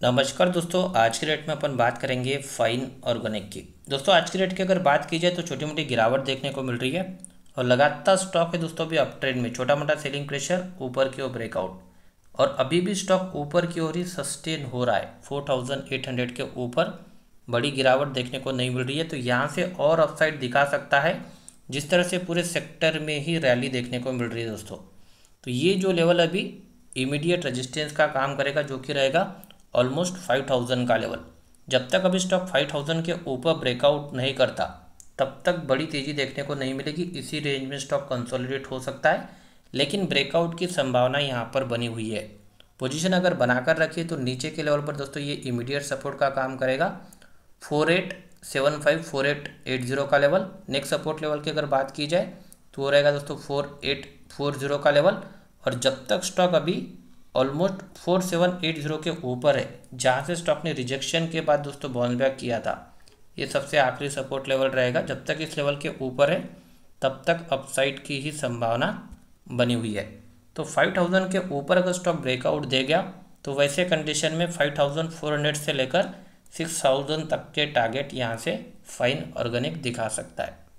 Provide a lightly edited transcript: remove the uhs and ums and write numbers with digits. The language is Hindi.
नमस्कार दोस्तों, आज के रेट में अपन बात करेंगे फाइन ऑर्गेनिक की। दोस्तों आज के रेट की अगर बात की जाए तो छोटी मोटी गिरावट देखने को मिल रही है और लगातार स्टॉक है दोस्तों अभी अप ट्रेंड में। छोटा मोटा सेलिंग प्रेशर, ऊपर की ओर ब्रेकआउट और अभी भी स्टॉक ऊपर की ओर ही सस्टेन हो रहा है। 4800 के ऊपर बड़ी गिरावट देखने को नहीं मिल रही है, तो यहाँ से और अपसाइड दिखा सकता है, जिस तरह से पूरे सेक्टर में ही रैली देखने को मिल रही है दोस्तों। तो ये जो लेवल अभी इमीडिएट रेजिस्टेंस का काम करेगा, जो कि रहेगा ऑलमोस्ट 5000 का लेवल। जब तक अभी स्टॉक 5000 के ऊपर ब्रेकआउट नहीं करता तब तक बड़ी तेज़ी देखने को नहीं मिलेगी। इसी रेंज में स्टॉक कंसोलिडेट हो सकता है, लेकिन ब्रेकआउट की संभावना यहाँ पर बनी हुई है। पोजीशन अगर बनाकर रखिए तो नीचे के लेवल पर दोस्तों ये इमीडिएट सपोर्ट का काम करेगा। 4875 4880 का लेवल नेक्स्ट सपोर्ट लेवल की अगर बात की जाए तो वो रहेगा दोस्तों 4840 का लेवल। और जब तक स्टॉक अभी ऑलमोस्ट 4780 के ऊपर है, जहाँ से स्टॉक ने रिजेक्शन के बाद दोस्तों बाउंस बैक किया था, ये सबसे आखिरी सपोर्ट लेवल रहेगा। जब तक इस लेवल के ऊपर है तब तक अपसाइड की ही संभावना बनी हुई है। तो 5000 के ऊपर अगर स्टॉक ब्रेकआउट दे गया तो वैसे कंडीशन में 5400 से लेकर 6000 तक के टारगेट यहाँ से फाइन ऑर्गेनिक दिखा सकता है।